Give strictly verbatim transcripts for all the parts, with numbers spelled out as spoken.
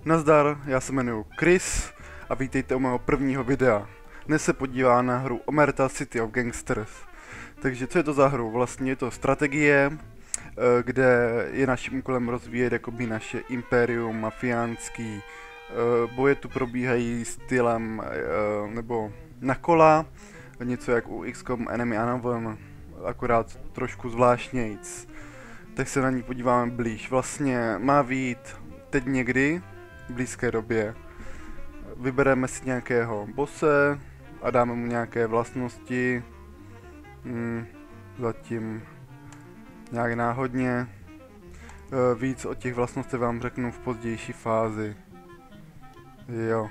Nazdar, já se jmenuji Chris a vítejte u mého prvního videa. Dnes se podívá na hru Omerta City of Gangsters. Takže co je to za hru? Vlastně je to strategie, kde je naším úkolem rozvíjet jakoby naše impérium mafiánský. Boje tu probíhají stylem nebo na kola, něco jak u X COM Enemy Unknown, akorát trošku zvláštnějc. Tak se na ní podíváme blíž. Vlastně má vyjít teď někdy, v blízké době. Vybereme si nějakého bose a dáme mu nějaké vlastnosti. Hmm, zatím nějak náhodně. E, víc o těch vlastnostech vám řeknu v pozdější fázi. Jo.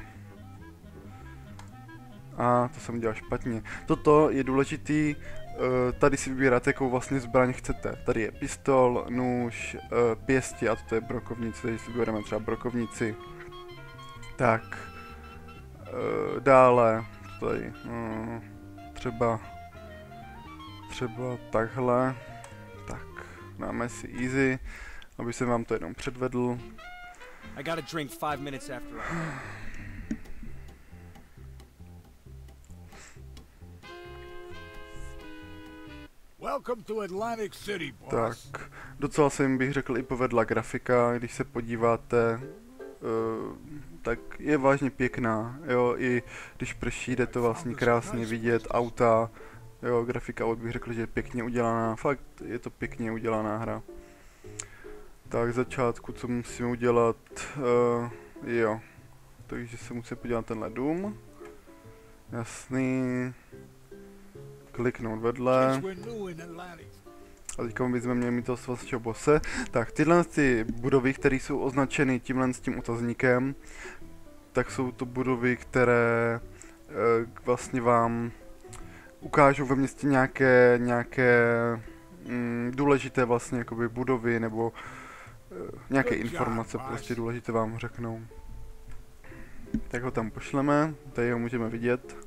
A to jsem dělal špatně. Toto je důležitý. Tady si vybíráte, jakou vlastně zbraň chcete. Tady je pistol, nůž, pěstí a toto je brokovnice, takže si vybereme třeba brokovnici. Tak. Dále, tady, třeba, třeba takhle. Tak, dáme si easy, aby jsem vám to jenom předvedl. I got a drink five minutes after. Welcome to Atlantic City, boss. Tak, docela se jim bych řekl i povedla grafika, když se podíváte, uh, tak je vážně pěkná, jo, i když prší, jde to vlastně krásně vidět, auta, jo, grafika bych řekl, že je pěkně udělaná, fakt je to pěkně udělaná hra. Tak, začátku, co musíme udělat, uh, jo, takže se musí podívat tenhle dům, jasný. Kliknout vedle. A teďka bychom měli mít toho svého bose. Tak tyhle ty budovy, které jsou označeny tímhle s tím otazníkem, tak jsou to budovy, které e, vlastně vám ukážou ve městě nějaké, nějaké mm, důležité vlastně jakoby budovy nebo e, nějaké informace prostě důležité vám řeknou. Tak ho tam pošleme, tady ho můžeme vidět.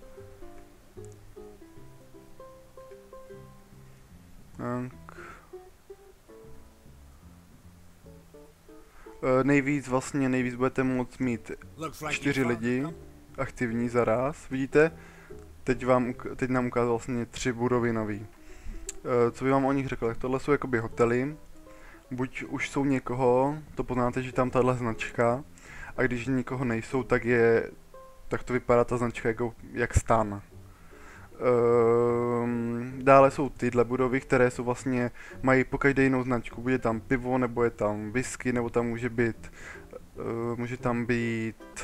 Tak. E, nejvíc vlastně, nejvíc budete moct mít čtyři lidi aktivní zaraz, vidíte? Teď, vám, teď nám ukázal vlastně tři budovy nový. E, co by vám o nich řekl? Tohle jsou jakoby hotely. Buď už jsou někoho, to poznáte, že tam tahle značka, a když nikoho nejsou, tak je, tak to vypadá ta značka jako jak stan. Um, dále jsou tyhle budovy, které jsou vlastně, mají po každé jinou značku, bude tam pivo, nebo je tam whisky, nebo tam může být, uh, může tam být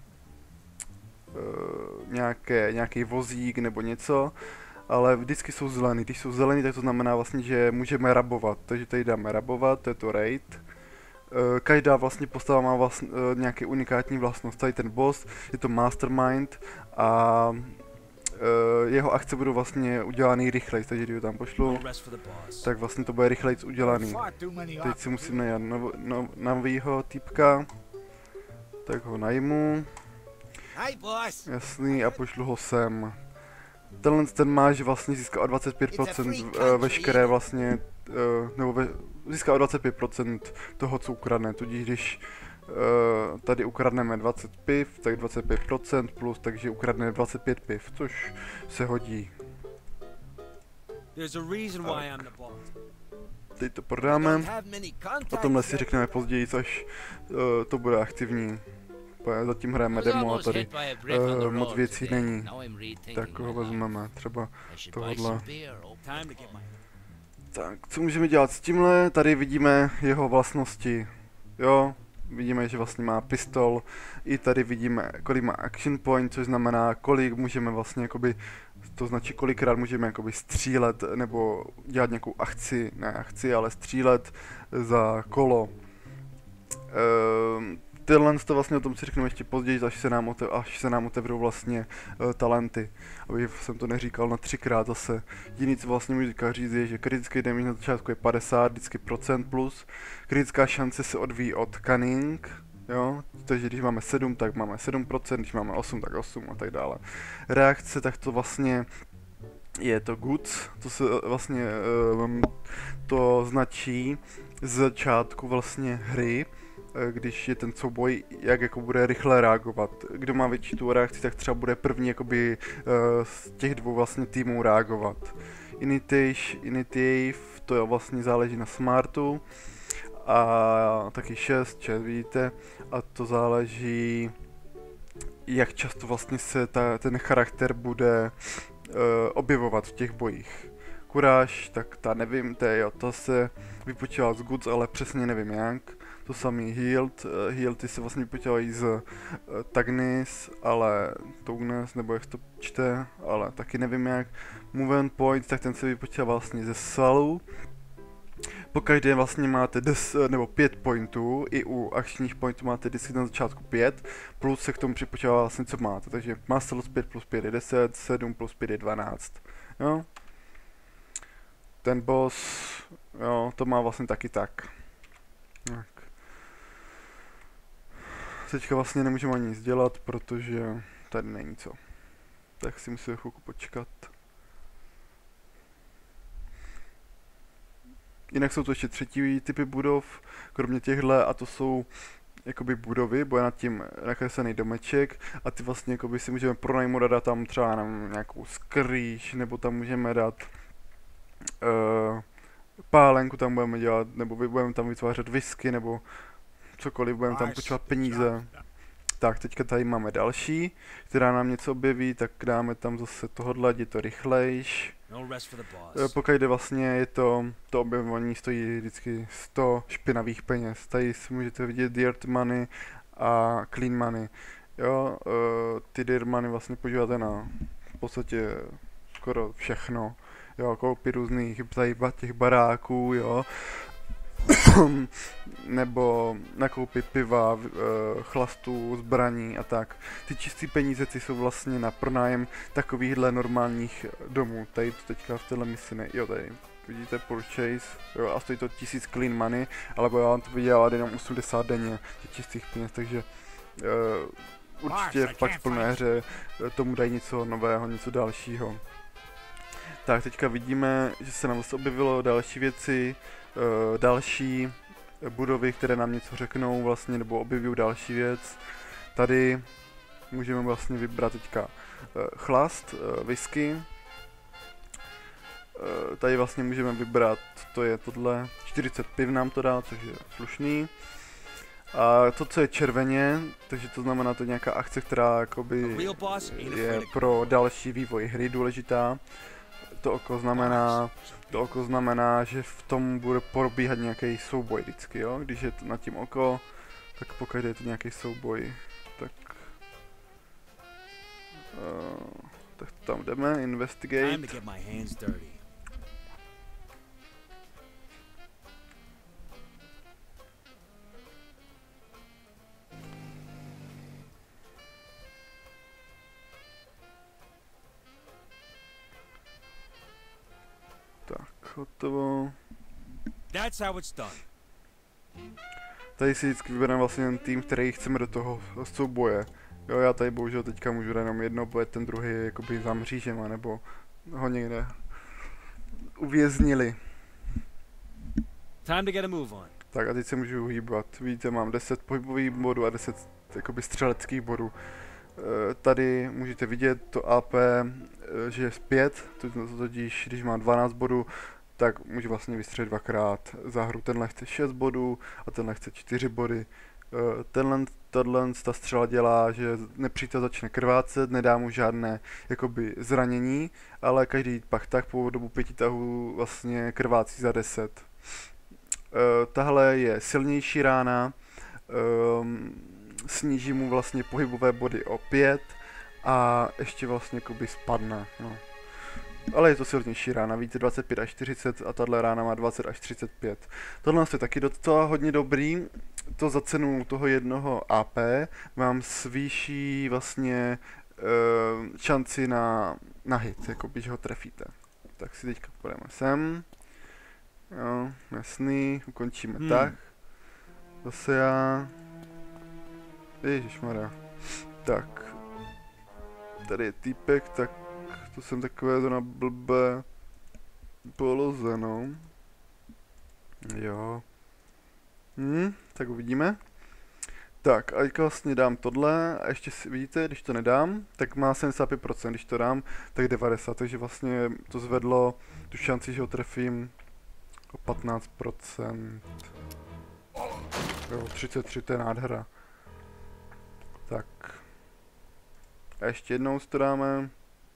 uh, nějaké, nějaký vozík nebo něco, ale vždycky jsou zelený. Když jsou zelený, tak to znamená vlastně, že můžeme rabovat, takže tady dáme rabovat, to je to raid. Uh, každá vlastně postava má vlastně, uh, nějaké unikátní vlastnost, tady ten boss, je to mastermind a Uh, jeho akce budou vlastně udělaný rychleji, takže když ho tam pošlu, tak vlastně to bude rychleji udělaný. Teď si musím najít nov, nov, novýho týpka, tak ho najmu, jasný, a pošlu ho sem. Tenhle ten má, že vlastně získá o dvacet pět procent uh, veškeré vlastně, uh, nebo ve, získá o dvacet pět procent toho, co ukradne, tudíž když Uh, tady ukradneme dvacet piv, tak dvacet pět procent plus, takže ukradneme dvacet pět piv, což se hodí. Teď to prodáme, o tomhle si řekneme později, až uh, to bude aktivní. Zatím hrajeme demo a tady uh, moc věcí není, tak ho vezmeme, třeba tohle. Tak, co můžeme dělat s tímhle? Tady vidíme jeho vlastnosti, jo. Vidíme, že vlastně má pistol, i tady vidíme, kolik má action point, což znamená, kolik můžeme vlastně jakoby, to značí kolikrát můžeme jakoby střílet, nebo dělat nějakou akci, ne akci, ale střílet za kolo. Ehm, tyhle to vlastně o tom si řeknu ještě později, až se nám, otev, až se nám otevřou vlastně uh, talenty. Aby jsem to neříkal na třikrát zase. Jediný, co vlastně můžu říct, je, že kritický damage na začátku je padesát, vždycky procent plus. Kritická šance se odvíjí od cunning, jo, takže když máme sedm, tak máme sedm procent, když máme osm, tak osm a tak dále. Reakce, tak to vlastně je to goods, to se vlastně um, to značí z začátku vlastně hry, když je ten souboj, jak jako bude rychle reagovat. Kdo má větší tu reakci, tak třeba bude první jakoby z těch dvou vlastně týmů reagovat. Initiative, Initiative, to je vlastně záleží na smartu a taky šest, šest vidíte, a to záleží, jak často vlastně se ta, ten charakter bude uh, objevovat v těch bojích. Kuráž, tak ta nevím, to, je, jo, to se vypočítá z Goods, ale přesně nevím jak. To samý Healed, uh, Healed ty se vlastně vypočítají z uh, Tagnis, ale Tognes, nebo jak to čte, ale taky nevím jak. Movement Point, tak ten se vypočítá vlastně ze svalů. Pokaždé vlastně máte des, nebo pět pointů, i u akčních pointů máte vždycky na začátku pět, plus se k tomu připočítá vlastně co máte, takže Master pět plus pět je deset, sedm plus pět je dvanáct, jo. Ten boss, jo, to má vlastně taky tak. tak. Teďka vlastně nemůžeme ani nic dělat, protože tady není co. Tak si musíme chvilku počkat. Jinak jsou to ještě třetí typy budov, kromě těchhle, a to jsou jakoby budovy, bo je nad tím nakreslený domeček a ty vlastně jakoby si můžeme pronajmout a dát tam třeba nám nějakou skrýš, nebo tam můžeme dát uh, pálenku tam budeme dělat, nebo budeme tam vytvářet whisky, nebo cokoliv, budeme tam počítat peníze. Tak, teďka tady máme další, která nám něco objeví, tak dáme tam zase tohodle, je to rychlejš. Pokud jde vlastně, je to, to objevování stojí vždycky sto špinavých peněz. Tady si můžete vidět dirt money a clean money. Jo, uh, ty dirt money vlastně používáte na v podstatě skoro všechno. Jo, koupit různých tady těch baráků, jo. Nebo nakoupit piva, chlastů, zbraní a tak. Ty čistý peníze ty jsou vlastně na pronájem takovýchhle normálních domů. Tady to teďka v téhle misi ne, jo tady vidíte purchase, jo, a stojí to tisíc clean money, ale já vám to vydělat jenom osmdesát denně těch čistých peněz, takže uh, určitě pak v plné hře tomu dají něco nového, něco dalšího. Tak teďka vidíme, že se nám zase objevilo další věci, uh, další budovy, které nám něco řeknou vlastně, nebo objevují další věc. Tady můžeme vlastně vybrat teďka uh, chlast, uh, whisky. Uh, tady vlastně můžeme vybrat, to je tohle, čtyřicet piv nám to dá, což je slušný. A to, co je červeně, takže to znamená to nějaká akce, která jakoby je pro další vývoj hry důležitá. To oko znamená, to oko znamená, že v tom bude probíhat nějaký souboj vždycky, jo? Když je to nad tím oko, tak pokud je to nějaký souboj, tak... Uh, tak tam jdeme, investigate. Hotovo. That's how it's done. Tady si vždycky vybereme vlastně ten tým, který chceme do toho souboje. Jo, já tady bohužel teďka můžu jenom jedno, protože ten druhý je jakoby za mřížema, nebo ho někde uvěznili. Time to get a move on. Tak a teď se můžu hýbat. Vidíte, mám deset pohybových bodů a deset jakoby střeleckých bodů. E, tady můžete vidět to A P, e, že je zpět, totiž když má dvanáct bodů, tak může vlastně vystřelit dvakrát za hru. Tenhle chce šest bodů a tenhle chce čtyři body. E, tenhle, tenhle ta střela dělá, že nepřítel začne krvácet, nedá mu žádné jakoby zranění, ale každý pak tak po dobu pěti tahů vlastně krvácí za deset. E, tahle je silnější rána, e, sníží mu vlastně pohybové body o pět a ještě vlastně jakoby spadne, no. Ale je to silnější rána, víte, dvacet pět až čtyřicet a tahle rána má dvacet až třicet pět. Tohle je taky docela hodně dobrý, to za cenu toho jednoho A P vám zvýší vlastně e, šanci na, na hit, jako když ho trefíte. Tak si teďka půjdeme sem. Jo, jasný, ukončíme hmm. tak. Zase já... Ježišmarja. Tak. Tady je týpek, tak to jsem takové to na blbé poloze, no. Jo. Hm, tak uvidíme. Tak, a teďka vlastně dám tohle a ještě si vidíte, když to nedám, tak má sedmdesát pět procent, když to dám, tak devadesát procent, takže vlastně to zvedlo tu šanci, že ho trefím o patnáct procent. Jo, třicet tři, to je nádhera. Tak. A ještě jednou si to dáme.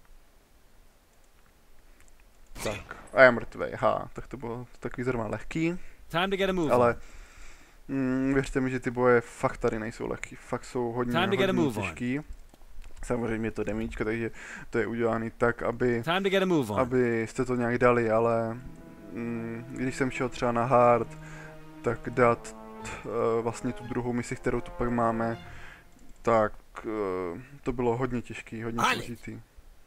Tak, a je mrtvej, ha, tak to bylo takový zrovna lehký. Time to get a move Ale on. mm, věřte mi, že ty boje fakt tady nejsou lehký, fakt jsou hodně, Time to get a hodně move on. těžký. Samozřejmě je to demíčko, takže to je udělané tak, aby, Time to get a move on. abyste to nějak dali, ale mm, když jsem šel třeba na hard, tak dát uh, vlastně tu druhou misi, kterou tu pak máme, tak uh, to bylo hodně těžký, hodně složitý.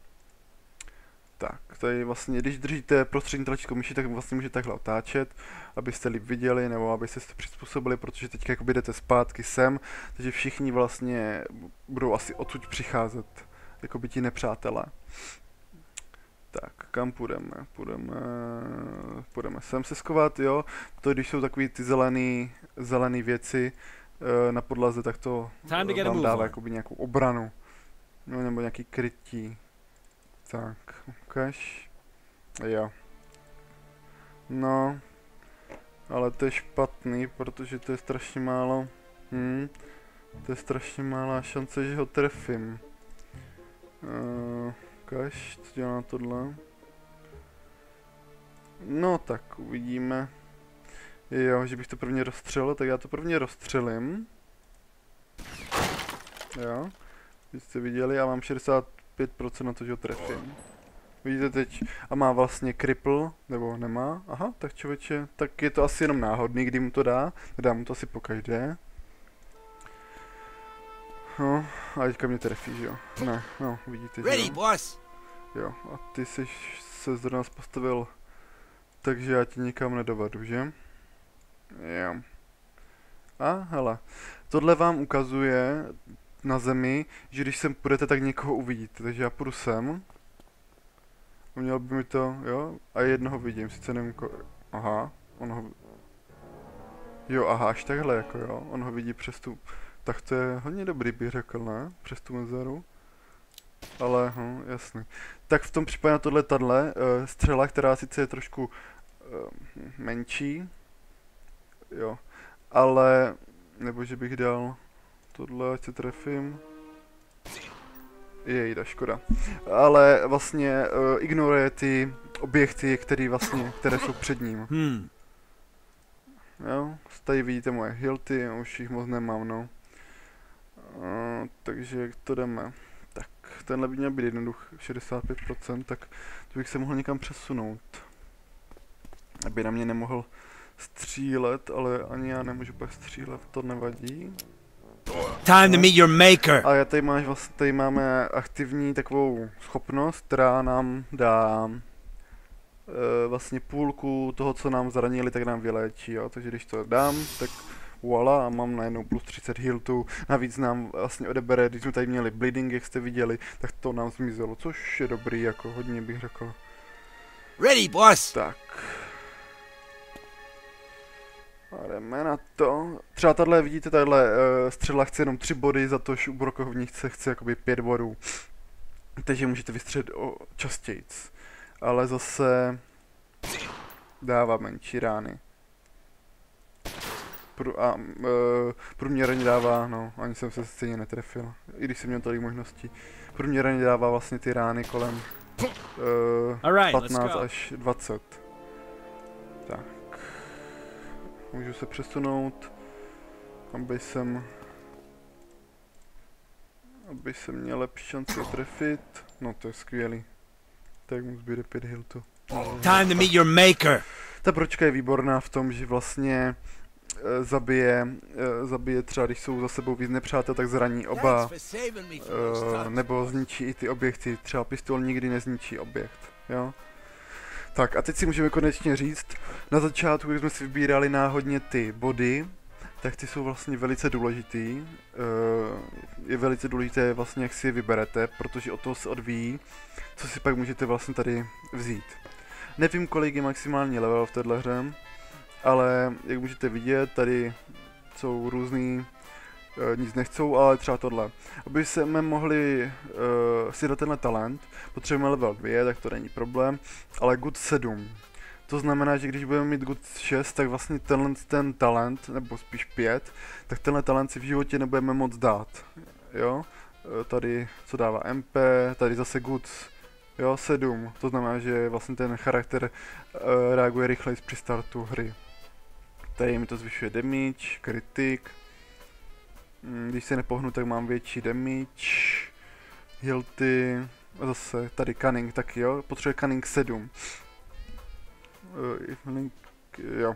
Tak, tady vlastně, když držíte prostřední tlačítko myši, tak vlastně můžete takhle otáčet, abyste líp viděli, nebo abyste se to přizpůsobili, protože teď jakoby jdete zpátky sem, takže všichni vlastně budou asi odsud přicházet, jakoby ti nepřátelé. Tak, kam půjdeme? Půjdeme, půjdeme sem se skovat, jo. To, když jsou takový ty zelený, zelený věci uh, na podlaze, tak to uh, vám dává jakoby nějakou obranu, no, nebo nějaký krytí. Tak, ukaž. Jo. No. Ale to je špatný, protože to je strašně málo. Hm. To je strašně malá šance, že ho trefím. Uh, ukaž, co dělá tohle. No tak, uvidíme. Jo, že bych to prvně rozstřelil, tak já to prvně rozstřelím. Jo. Když jste viděli, já mám šedesát pět procent na to, že ho trefím. Vidíte teď, a má vlastně cripple, nebo nemá, aha, tak člověče, tak je to asi jenom náhodný, kdy mu to dá, dá mu to asi pokaždé. No, a teďka mě trefí, že jo, ne, no, vidíte, že jo. Jo, a ty jsi se zrovna postavil, takže já ti nikam nedovedu, že? Jo. A, hele, tohle vám ukazuje na zemi, že když sem půjdete, tak někoho uvidíte, takže já půjdu sem. A měl by mi to, jo, a jednoho vidím, sice nevím ko... Aha, on ho... Jo, aha, až takhle jako jo, on ho vidí přes tu... Tak to je hodně dobrý, bych řekl, ne? Přes tu mezeru. Ale, hm, jasný. Tak v tom případě na tohle tadle, uh, střela, která sice je trošku uh, menší, jo, ale, nebo že bych dal tohle, ať se trefím. Jejda, škoda. Ale vlastně uh, ignoruje ty objekty, které vlastně, které jsou před ním. Hmm. Jo, tady vidíte moje hilty, už jich moc nemám, no. Uh, takže jak to jdeme? Tak, tenhle by měl být jednoduch, šedesát pět procent, tak to bych se mohl někam přesunout. Aby na mě nemohl střílet, ale ani já nemůžu pak střílet, to nevadí. Time to meet your maker. A já tady, máš vlastně, tady máme aktivní takovou schopnost, která nám dá e, vlastně půlku toho, co nám zranili, tak nám vyléčí, jo. Takže když to dám, tak voila, a mám najednou plus třicet healtů. Navíc nám vlastně odebere, když jsme tady měli bleeding, jak jste viděli, tak to nám zmizelo, což je dobrý, jako hodně bych řekl. Ready, boss. Tak. A jdeme na to. Třeba tahle, vidíte, tahle uh, střela chce jenom tři body, za to, že u brokovnice chce jakoby pět bodů. Takže můžete vystřelit o častějc. Ale zase dává menší rány. Prů, a uh, průměrně dává, no, ani jsem se stejně netrefil. I když jsem měl tolik možností. Průměrně dává vlastně ty rány kolem uh, patnáct až dvacet. Tak. Můžu se přesunout, aby jsem, aby jsem měl lepší šanci trefit. No to je skvělý. Tak mu zbyde pět hiltu. Time to meet your maker. Ta bročka je výborná v tom, že vlastně e, zabije, e, zabije třeba, když jsou za sebou víc nepřátel, tak zraní oba, e, nebo zničí i ty objekty. Třeba pistol nikdy nezničí objekt, jo. Tak a teď si můžeme konečně říct, na začátku, když jsme si vybírali náhodně ty body, tak ty jsou vlastně velice důležitý. Je velice důležité vlastně, jak si je vyberete, protože od toho se odvíjí, co si pak můžete vlastně tady vzít. Nevím, kolik je maximální level v této hře, ale jak můžete vidět, tady jsou různý e, nic nechcou, ale třeba tohle. Aby jsme mohli e, si dát tenhle talent, potřebujeme level dva, tak to není problém, ale good sedm. To znamená, že když budeme mít good šest, tak vlastně tenhle ten talent, nebo spíš pět, tak tenhle talent si v životě nebudeme moc dát. Jo? E, tady co dává M P, tady zase good jo, sedm, to znamená, že vlastně ten charakter e, reaguje rychleji při startu hry. Tady mi to zvyšuje damage, kritik. Když se nepohnu, tak mám větší damage. Hilty. A zase tady cunning taky, jo. Potřebuje cunning sedm. Uh, jo.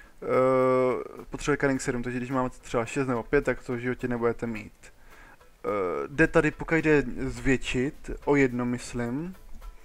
Uh, potřebuje cunning sedm, takže když máme třeba šest nebo pět, tak to v životě nebudete mít. Uh, jde tady, pokud jde zvětšit, o jedno myslím.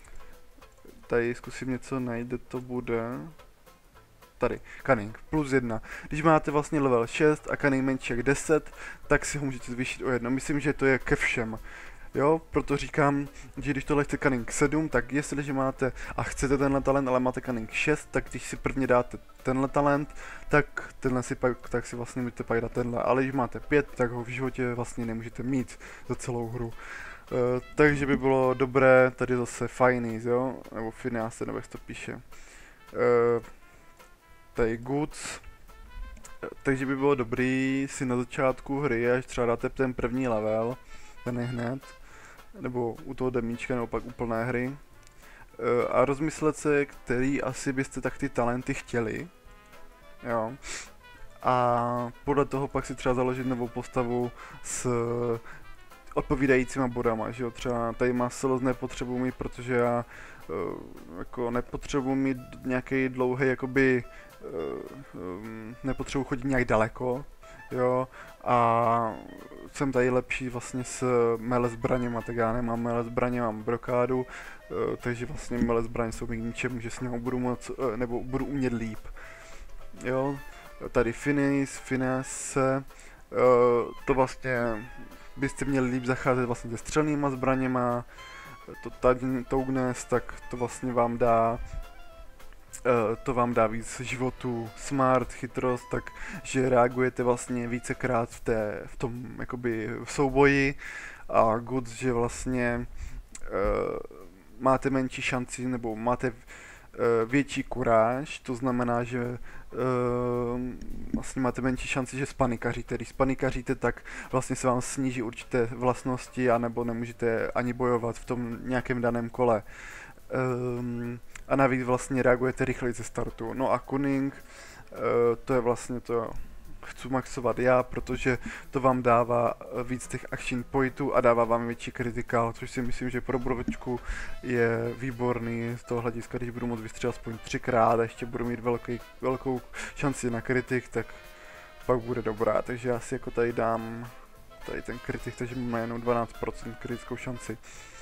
Tady zkusím něco najít, kde to bude. Tady, cunning, plus jedna. Když máte vlastně level šest a cunning menší jak deset, tak si ho můžete zvýšit o jedno. Myslím, že to je ke všem. Jo, proto říkám, že když tohle chce cunning sedm, tak jestliže máte a chcete tenhle talent, ale máte cunning šest, tak když si prvně dáte tenhle talent, tak tenhle si pak, tak si vlastně můžete pak dát tenhle. Ale když máte pět, tak ho v životě vlastně nemůžete mít za celou hru. Uh, takže by bylo dobré, tady zase Finies, jo, nebo Finance, nebo jak to píše. Uh, tady goods, takže by bylo dobrý si na začátku hry, až třeba dáte ten první level, ten je hned, nebo u toho demíčka, nebo pak úplné hry, a rozmyslet se, který asi byste tak ty talenty chtěli, jo, a podle toho pak si třeba založit novou postavu s odpovídajícíma bodama, že jo, třeba tady má silos nepotřebuji mít, protože já uh, jako nepotřebuji mít nějaký dlouhý, jakoby uh, um, nepotřebuji chodit nějak daleko, jo, a jsem tady lepší vlastně s mele zbraněma, tak já nemám mele zbraně, mám brokádu, uh, takže vlastně mele zbraně jsou mi k ničemu, že s něho budu moc, uh, nebo budu umět líp, jo, tady Finesse, Finesse, uh, to vlastně byste měli líp zacházet vlastně se střelnýma zbraněma, to Toughness, tak to vlastně vám dá uh, to vám dá víc životu, smart, chytrost, takže reagujete vlastně vícekrát v, té, v tom jakoby v souboji a good, že vlastně uh, máte menší šanci nebo máte větší kuráž, to znamená, že uh, vlastně máte menší šanci, že spanikaříte. Když spanikaříte, tak vlastně se vám sníží určité vlastnosti, anebo nemůžete ani bojovat v tom nějakém daném kole. Um, a navíc vlastně reagujete rychleji ze startu. No a cunning, uh, to je vlastně to, chci maxovat já, protože to vám dává víc těch action pointů a dává vám větší kritikál, což si myslím, že pro bročku je výborný z toho hlediska, když budu moct vystřelit aspoň třikrát a ještě budu mít velký, velkou šanci na kritik, tak pak bude dobrá, takže já si jako tady dám tady ten kritik, takže máme jenom dvanáct procent kritickou šanci.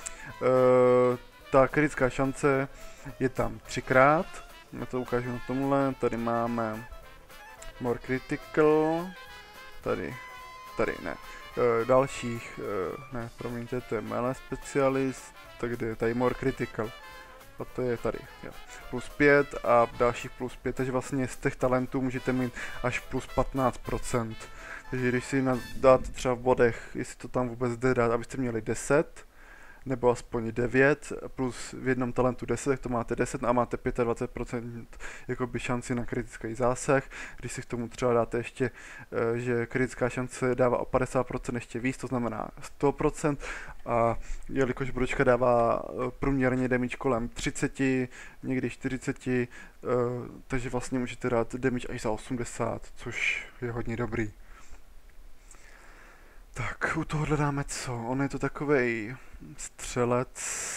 Uh, ta kritická šance je tam třikrát, já to ukážu na tomhle, tady máme more critical, tady, tady ne, e, dalších, e, ne, promiňte, to je melee specialist, tak kde je tady more critical, a to je tady, jo, plus pět a dalších plus pět, takže vlastně z těch talentů můžete mít až plus patnáct procent, takže když si dáte třeba v bodech, jestli to tam vůbec jde dát, abyste měli deset, nebo aspoň devět, plus v jednom talentu deset, tak to máte deset a máte dvacet pět procent jakoby šanci na kritický zásah. Když si k tomu třeba dáte ještě, že kritická šance dává o padesát procent ještě víc, to znamená sto procent, a jelikož bročka dává průměrně damage kolem třicet, někdy čtyřicet, takže vlastně můžete dát damage až za osmdesát, což je hodně dobrý. Tak, u tohohle dáme co? On je to takovej střelec,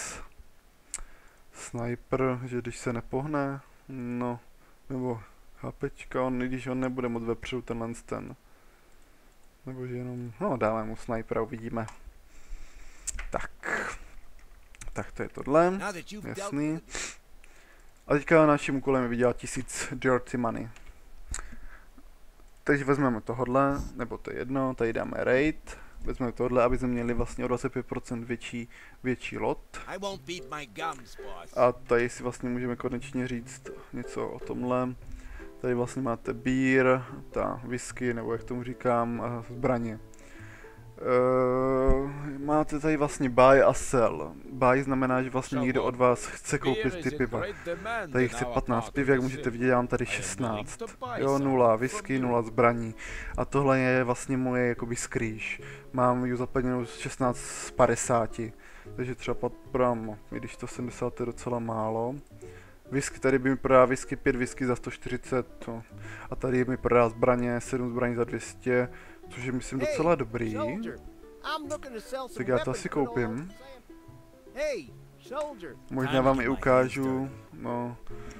sniper, že když se nepohne, no, nebo chápečka, on, když on nebude moc vepředu tenhle ten, nebo že jenom, no dáme mu snipera, uvidíme. Tak, tak to je tohle, jasný. A teďka naším úkolem je vydělat tisíc dirty money. Takže vezmeme tohle, nebo to je jedno, tady dáme raid, vezmeme tohle, aby jsme měli vlastně o dvacet pět procent větší, větší lot. A tady si vlastně můžeme konečně říct něco o tomhle. Tady vlastně máte beer, ta whisky, nebo jak tomu říkám, a zbraně. Uh, máte tady vlastně buy a sell. Buy znamená, že vlastně někdo od vás chce koupit ty piva. Tady chce patnáct piv, jak můžete vidět, já mám tady šestnáct. Jo, nula whisky, nula zbraní. A tohle je vlastně moje jakoby skrýž. Mám ji zaplněnou šestnáct z padesáti. Takže třeba prodám, i když to sedmdesát je docela málo. Whisky, tady by mi prodal whisky, pět whisky za sto čtyřicet. To. A tady mi prodá zbraně, sedm zbraní za dvě stě. Což je myslím docela dobrý. Tak já to asi koupím. Možná vám i ukážu, no,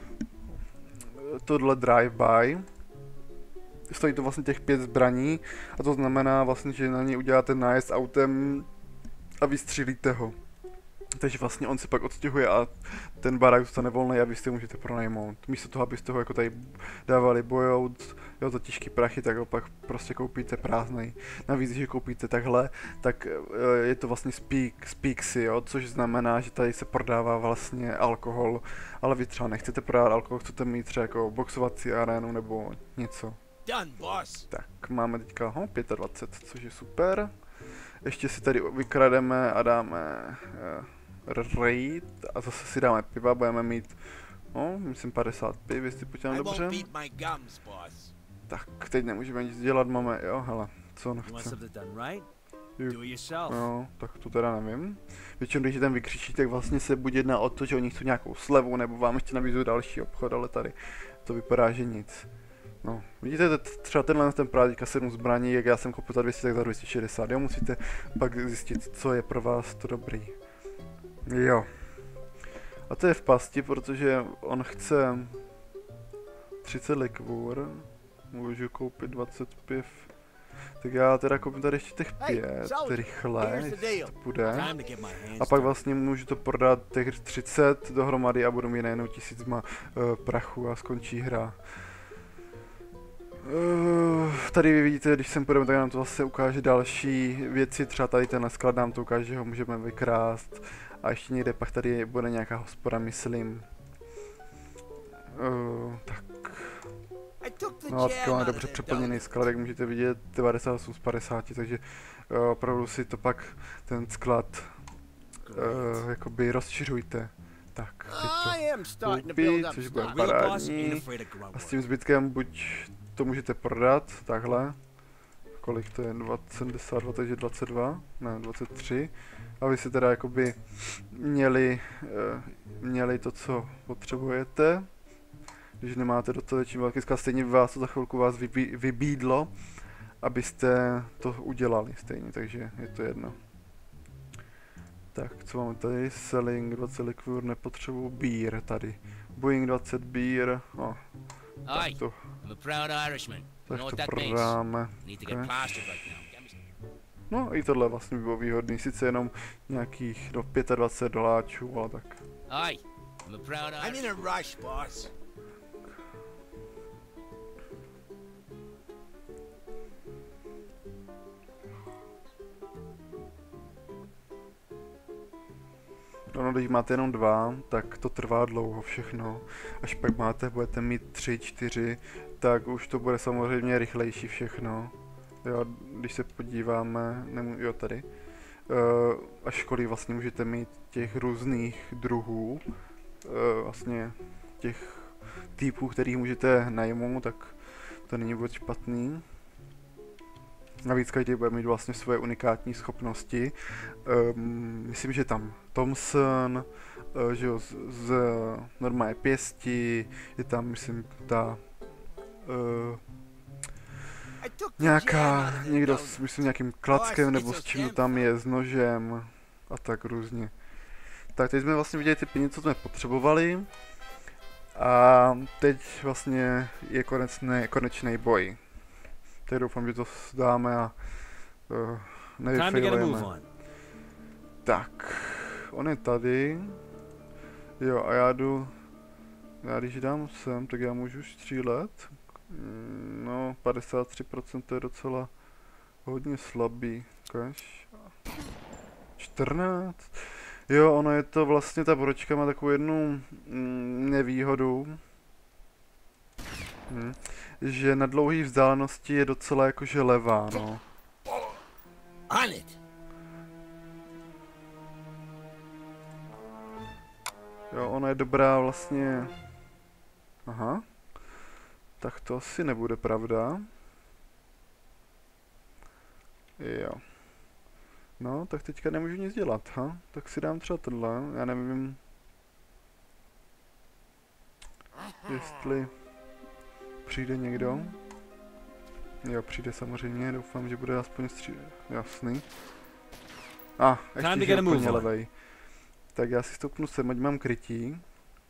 tohle drive-by. Stojí to vlastně těch pět zbraní a to znamená vlastně, že na něj uděláte nájezd autem a vystřílíte ho. Takže vlastně on se pak odstěhuje a ten barák zůstane volný a vy si můžete pronajmout. Místo toho, abyste ho jako tady dávali bojout, jo, za těžký prachy, tak ho pak prostě koupíte prázdnej. Navíc, když koupíte takhle, tak je to vlastně speak, speaksy, jo, což znamená, že tady se prodává vlastně alkohol, ale vy třeba nechcete prodávat alkohol, chcete mít třeba jako boxovací arénu nebo něco. Done, boss. Tak, máme teďka ho, dvacet pět, což je super. Ještě si tady vykrademe a dáme uh, raid a zase si dáme piva, budeme mít, no, myslím padesát piv, jestli počítám dobře. Tak, teď nemůžeme nic dělat, máme, jo, hele, co on chce. Jo, tak to teda nevím. Většinou, když ten vykřičí, tak vlastně se buď jedná o to, že oni chcou nějakou slevu, nebo vám ještě nabízují další obchod, ale tady to vypadá, že nic. No, vidíte, třeba tenhle ten právě teďka sedm zbraní, jak já jsem koupil za dvě stě, tak za dvě stě šedesát, jo, musíte pak zjistit, co je pro vás to dobrý. Jo. A to je v pasti, protože on chce třicet likvůr, můžu koupit dvacet piv, tak já teda koupím tady ještě těch pět, rychle, jestli to půjde. A pak vlastně můžu to prodat těch třicet dohromady a budu mít najednou tisícma uh, prachu a skončí hra. Uh, tady vidíte, když sem půjdeme, tak nám to zase ukáže další věci, třeba tady tenhle sklad nám to ukáže, že ho můžeme vykrást a ještě někde pak tady bude nějaká hospoda, myslím. Uh, tak. No a teďka máme dobře přeplněný sklad, jak můžete vidět, devadesát osm z padesáti, takže uh, opravdu si to pak ten sklad uh, jakoby rozšiřujte. Tak, teď to koupí, což bude parádní a s tím zbytkem buď to můžete prodat, takhle, kolik to je, sedmdesát dva, takže dvacet dva, ne, dvacet tři, aby si teda jakoby měli, uh, měli to, co potřebujete, když nemáte dostatečně velký sklad, stejně vás to za chvilku vás vybí, vybídlo, abyste to udělali stejně, takže je to jedno. Tak, co máme tady? Selling dvacet likvůr, nepotřebuji beer tady. Boeing dvacet beer, oh, tak to, tak to prodáme. No i tohle vlastně by bylo výhodný, sice jenom nějakých no, dvacet pět doláčů, ale tak. I'm in a rush, boss. No, když máte jenom dva, tak to trvá dlouho všechno. Až pak máte, budete mít tři, čtyři, tak už to bude samozřejmě rychlejší všechno. Jo, když se podíváme, nemů, jo tady. Uh, až kolik vlastně můžete mít těch různých druhů, uh, vlastně těch typů, kterých můžete najmout, tak to není vůbec špatný. Navíc každý bude mít vlastně svoje unikátní schopnosti. Um, myslím, že tam Thompson, uh, že jo, z, z normálně pěsti, je tam, myslím, ta uh, nějaká, někdo s, myslím, nějakým klackem nebo s čím tam je, s nožem a tak různě. Tak teď jsme vlastně viděli ty peníze, co jsme potřebovali a teď vlastně je konečný, konečný boj. Tak doufám, že to dáme a uh, nevyfailujeme. Tak, on je tady. Jo, a já jdu, já když dám sem, tak já můžu střílet. No, padesát tři procent to je docela hodně slabý. Ukaž. čtrnáct. Jo, ono je to vlastně, ta bročka má takovou jednu mm, nevýhodu. Hm. Že na dlouhé vzdálenosti je docela jakože levá, no. On it. Jo, ona je dobrá vlastně... Aha. Tak to asi nebude pravda. Jo. No, tak teďka nemůžu nic dělat, ha? Tak si dám třeba tohle, já nevím... Jestli... Přijde někdo. Jo, přijde samozřejmě, doufám, že bude aspoň stří... Jasný. A, ah, ještě že je úplně levej. Tak já si stoupnu sem, ať mám krytí.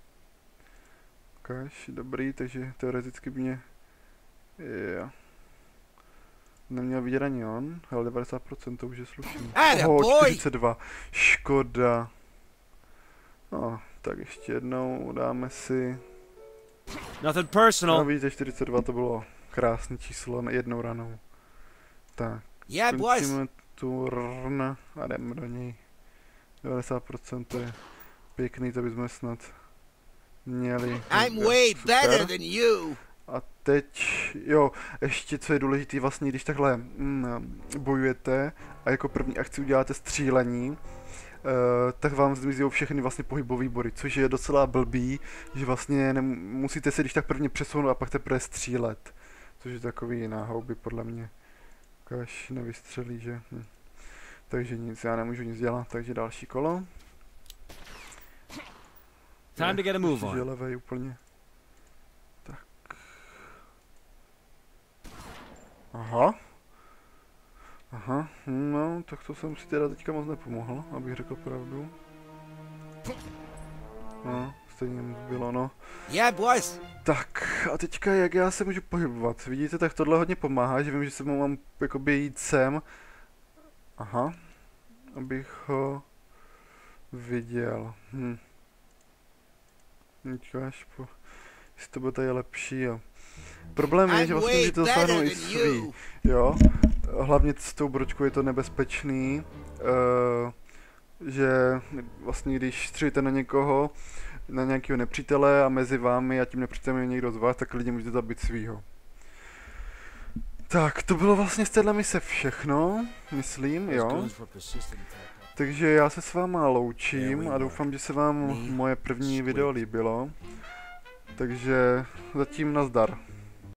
Ukáž, dobrý, takže teoreticky by mě... Jo. Neměl vidět ani on, ale devadesát procent to už je slušný. Oho, čtyřicet dva. Škoda. No, tak ještě jednou dáme si... Nothing personal. No vidíte, čtyřicet dva to bylo krásné číslo jednou ranou. Tak, Yeah, končíme tu rn a jdeme do něj. devadesát procent to je pěkný, to bychom snad měli. I'm way better than you. A teď, jo, ještě co je důležité, vlastně, když takhle mm, bojujete a jako první akci uděláte střílení, uh, tak vám zmizí všechny vlastně pohybové body, což je docela blbý, že vlastně musíte se když tak prvně přesunout a pak teprve střílet, což je takový náhouby podle mě, až nevystřelí, že? Hm. Takže nic, já nemůžu nic dělat, takže další kolo. Time to get a move on. Levej úplně. Tak. Aha. Aha, no, tak to jsem si teda teďka moc nepomohl, abych řekl pravdu. No, stejně moc bylo, no. Yeah, boys. Tak, a teďka jak já se můžu pohybovat? Vidíte, tak tohle hodně pomáhá, že vím, že se mu mám jakoby jít sem. Aha. Abych ho viděl. Hm. Teďka až po... Jestli to bude tady lepší, jo. Problém je, že vlastně můžete dosáhnout i svý, jo. Hlavně s tou bročkou je to nebezpečný, uh, že vlastně když střílíte na někoho, na nějakého nepřítele a mezi vámi a tím nepřítelem je někdo z vás, tak lidi můžete zabít svýho. Tak, to bylo vlastně z téhle mise všechno, myslím, jo. Takže já se s váma loučím a doufám, že se vám moje první video líbilo. Takže zatím nazdar.